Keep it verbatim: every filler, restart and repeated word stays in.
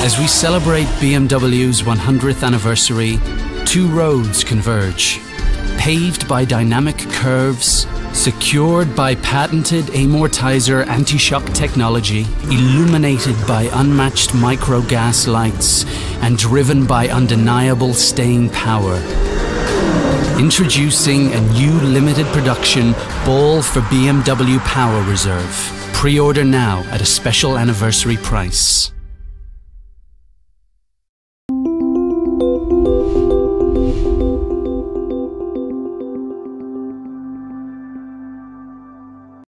As we celebrate B M W's one hundredth anniversary, two roads converge. Paved by dynamic curves, secured by patented amortizer anti-shock technology, illuminated by unmatched micro-gas lights, and driven by undeniable staying power. Introducing a new limited production Ball for B M W Power Reserve. Pre-order now at a special anniversary price.